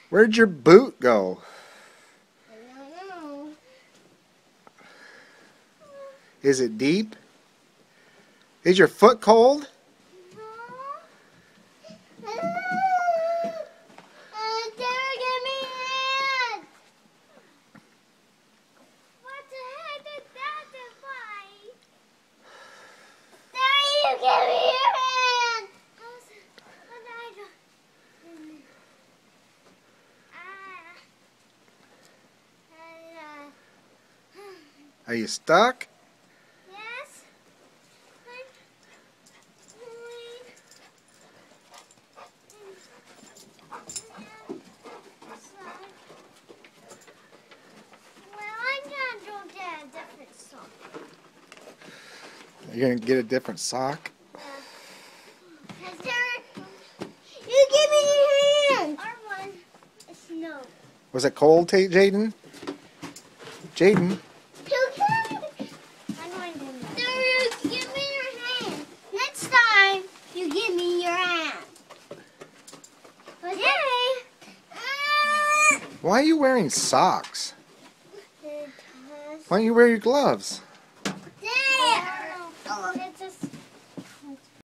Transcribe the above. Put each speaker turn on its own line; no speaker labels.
Where'd your boot go?
I don't know.
Is it deep? Is your foot cold?
Give me your hand!
Are you stuck?
Yes. Well, I'm gonna go get a different sock.
You're gonna get a different sock?
You give me your hand! Our one is no.
Was it cold, Jaden? Jaden?
Darius, give me your hand. Next time, you give me your hand. Okay.
Why are you wearing socks?
Because
Why don't you wear your gloves?